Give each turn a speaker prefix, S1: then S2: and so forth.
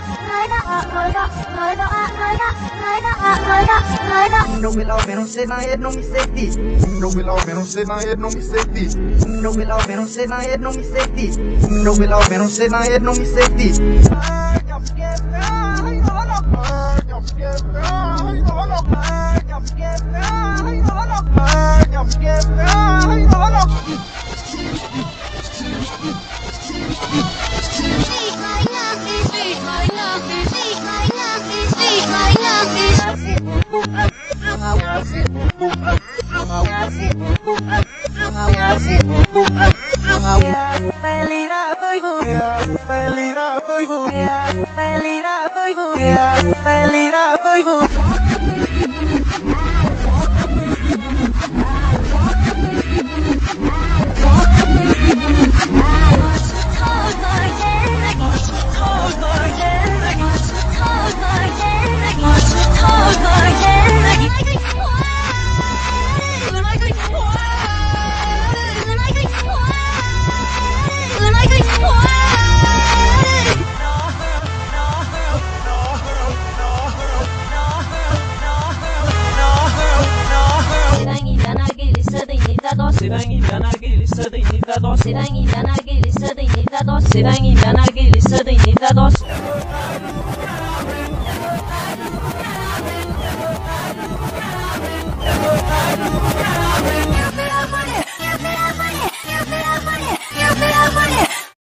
S1: Não me love, não sei na não me senti. Não me love, não sei na não me senti. Não me love, não sei na não me senti. Não me love, não sei na não me senti.
S2: Serang indah nargile